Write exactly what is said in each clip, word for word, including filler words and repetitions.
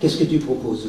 Qu'est-ce que tu proposes?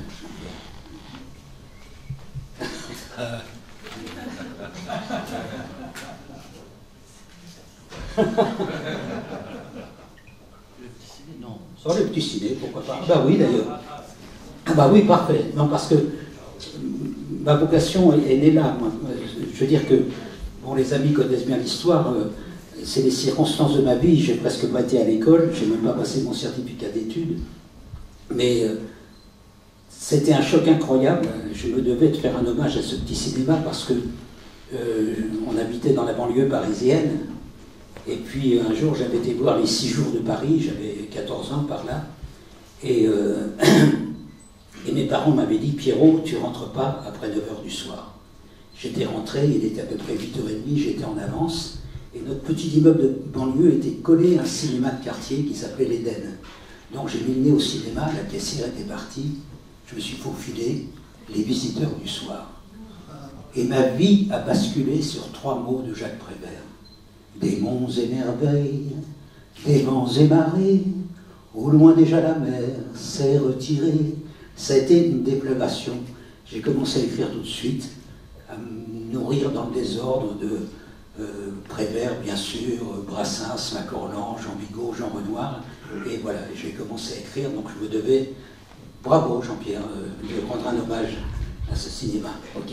Oh, le petit ciné, pourquoi pas? Ah bah oui, d'ailleurs. Ah bah oui, parfait. Non, parce que ma vocation est, est née là. Moi. Je veux dire que, bon, les amis connaissent bien l'histoire. Euh, c'est les circonstances de ma vie. J'ai presque pas été à l'école. J'ai même pas passé mon certificat d'études. Mais euh, c'était un choc incroyable. Je me devais de faire un hommage à ce petit cinéma parce que euh, on habitait dans la banlieue parisienne. Et puis un jour, j'avais été voir les six jours de Paris, j'avais quatorze ans par là, et, euh, et mes parents m'avaient dit « Pierrot, tu rentres pas après neuf heures du soir ». J'étais rentré, il était à peu près huit heures trente, j'étais en avance, et notre petit immeuble de banlieue était collé à un cinéma de quartier qui s'appelait l'Éden. Donc j'ai mis le nez au cinéma, la caissière était partie, je me suis faufilé, les visiteurs du soir. Et ma vie a basculé sur trois mots de Jacques Prévert. Des monts et merveilles, des vents et marées, au loin déjà la mer s'est retirée. Ça a été une déflagration. J'ai commencé à écrire tout de suite, à me nourrir dans le désordre de euh, Prévert, bien sûr, Brassens, Macorlan, Jean Vigo, Jean Renoir. Et voilà, j'ai commencé à écrire, donc je me devais, bravo Jean-Pierre, euh, de rendre un hommage à ce cinéma. Ok.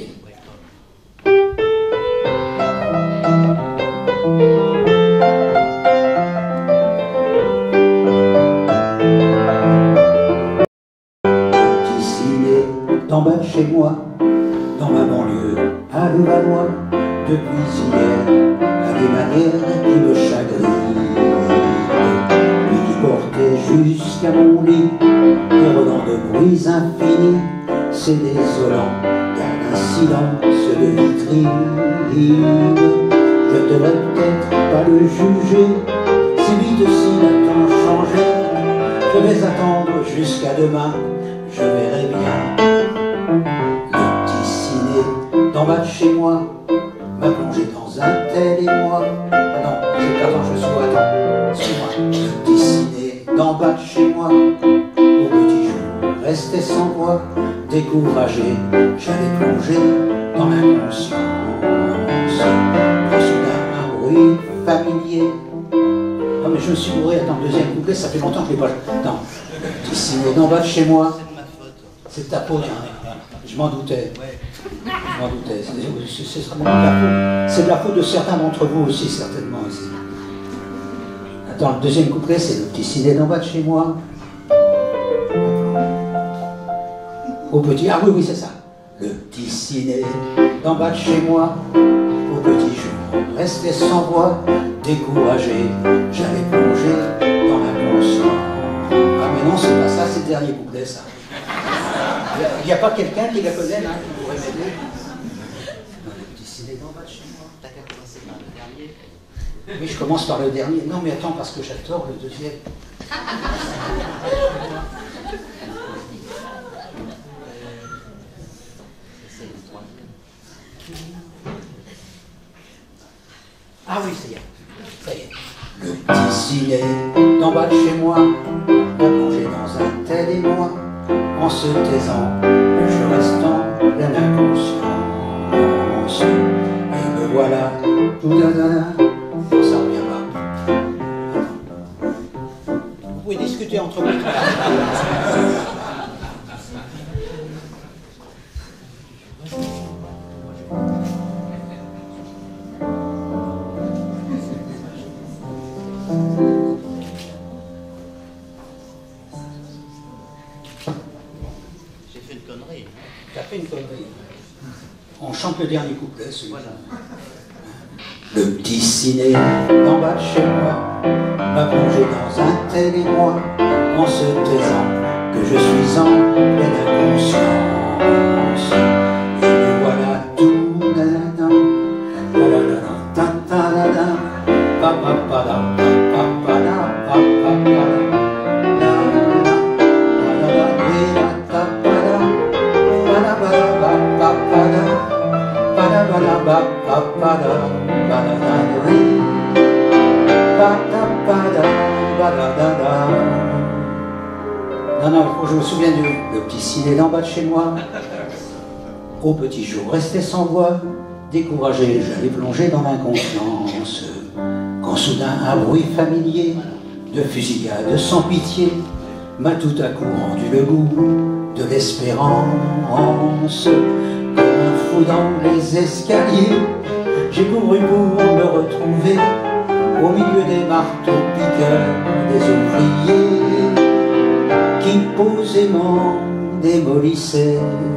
Petit ciné d'en bas de chez moi, dans ma banlieue, à Levallois, depuis hier, à des manières qui me chagrinent. Lui qui portait jusqu'à mon lit des relents de bruits infinis, c'est désolant, garde un silence de vitrine. Je devrais peut-être pas le juger, si vite s'il a tant changé. Je vais attendre jusqu'à demain, je verrai bien. Le petit ciné d'en bas de chez moi m'a plongé dans un tel émoi. Ah non, c'est pas quand je sois, attends, suis-moi. Le petit ciné d'en bas de chez moi, au petit jour, restait sans voix, découragé, j'allais plonger dans l'inconscience. Oui, familier. Non mais je me suis bourré, attends, deuxième couplet, ça fait longtemps que je l'ai pas... Attends, le petit ciné d'en bas de chez moi. C'est de ma faute. C'est de ta faute, hein. Je m'en doutais. Ouais. Je m'en doutais. C'est certainement de la faute. C'est de la faute de certains d'entre vous aussi, certainement aussi. Attends, le deuxième couplet, c'est le petit ciné d'en bas de chez moi. Au petit... Ah oui, oui, c'est ça. Le petit ciné d'en bas de chez moi, au petit jour, resté sans voix, découragé, j'allais plonger dans l'inconscient. Ah mais non, c'est pas ça, c'est le dernier couplet, ça. Il n'y a, a pas quelqu'un qui la connaît, là, qui pourrait m'aider? Le petit ciné d'en bas de chez moi. T'as qu'à commencer par le dernier. Oui, je commence par le dernier. Non mais attends, parce que j'adore le deuxième. Ah oui, ça y est, ça y est. Le petit ciné d'en bas de chez moi m'a plongé dans un tel émoi. En se taisant, je reste en pleine inconscience. Et me voilà, tout dadada. Non, ça revient pas. Vous pouvez discuter entre vous. Une connerie. On chante le dernier couplet, celui-là. Voilà. Le petit ciné d'en bas de chez moi m'a plongé dans un tel émoi, en se taisant que je suis en pleine inconscience. Et me voilà tout nanana, nanana, tantanana, papapada, papapada, papapada. Non, non, Oh, je me souviens du le petit ciné d'en bas de chez moi. Au petit jour, resté sans voix, découragé, j'allais plonger dans l'inconscience. Quand soudain, un bruit familier de fusillade sans pitié m'a tout à coup rendu le goût de l'espérance. Comme un fou dans les escaliers, j'ai couru pour me retrouver au milieu des marteaux piqueurs des ouvriers qui posément démolissaient.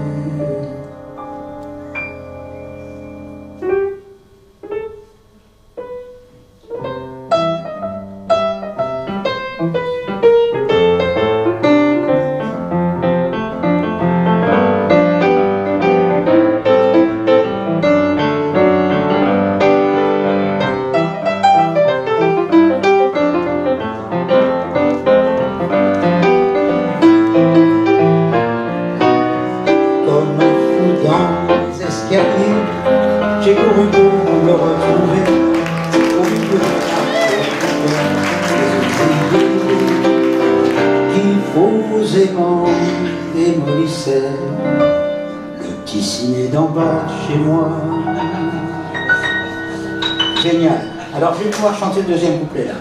J'ai couru pour me retrouver au milieu de qui posément démolissait le petit ciné d'en bas de chez moi. Génial. Alors je vais pouvoir chanter le deuxième couplet là.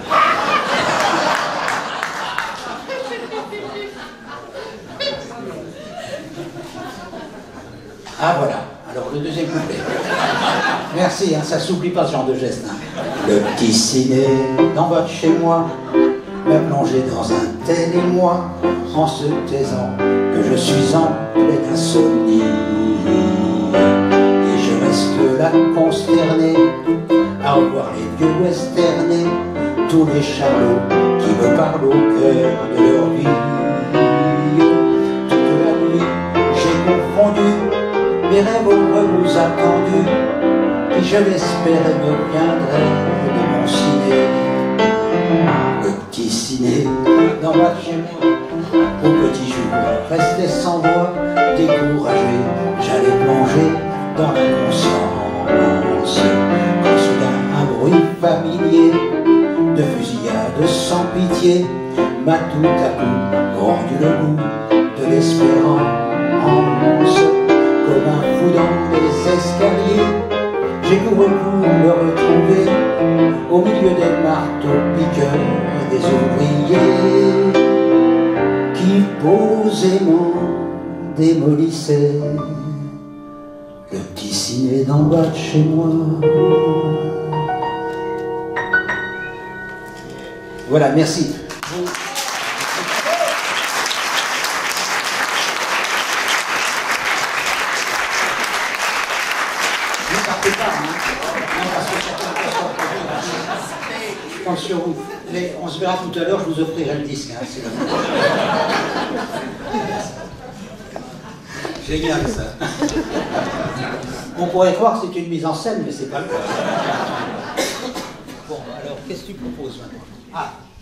Ah voilà. Alors le deuxième couplet. Merci, hein, ça s'oublie pas ce genre de geste. Hein. Le petit ciné d'en bas de chez moi m'a plongé dans un tel émoi en se taisant que je suis en pleine insomnie. Et je reste là consterné à revoir les vieux westernés, tous les charlots qui me parlent au cœur de leur vie. Toute la nuit, j'ai confondu mes rêves aux vous attendus, et je l'espérais me viendrait de mon ciné. Le petit ciné d'en bas de chez moi, au petit jour, restait sans voix, découragé, j'allais plonger dans l'inconscience. Quand soudain un bruit familier de fusillade sans pitié m'a tout à coup rendu le goût de l'espérance. Comme un fou dans les escaliers, j'ai couru pour me retrouver au milieu des marteaux piqueurs des ouvriers qui posément démolissaient le petit ciné d'en bas de chez moi. Voilà, merci. Je compte sur vous. Mais on se verra tout à l'heure, je vous offrirai le disque. Hein, génial ça. On pourrait croire que c'est une mise en scène, mais c'est pas le cas. Bon, alors qu'est-ce que tu proposes maintenant? Ah.